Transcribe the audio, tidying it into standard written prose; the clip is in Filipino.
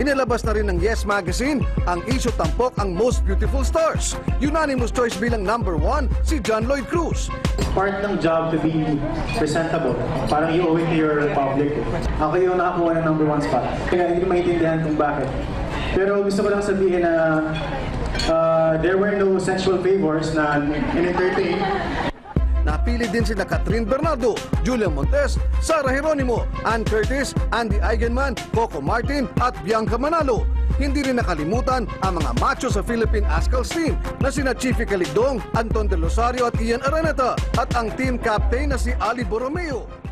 Inilabas na rin ng Yes Magazine ang issue tampok ang Most Beautiful Stars. Unanimous choice bilang #1 si John Lloyd Cruz. Part ng job to be presentable. Parang you owe it to your public. Ako yung nakakuha ng #1 spot. Kaya hindi maintindihan kung bakit. Pero gusto ko lang sabihin na there were no sexual favors na in-entertain. Napili din sina Kathryn Bernardo, Montes, Sarah Geronimo, Ann Curtis, Andi Eigenmann, Coco Martin at Bianca Manalo. Hindi rin nakalimutan ang mga macho sa Philippine Azkals team na sina Chiefy Caligdong, Anton De Rosario at Ian Araneta at ang team captain na si Ali Borromeo.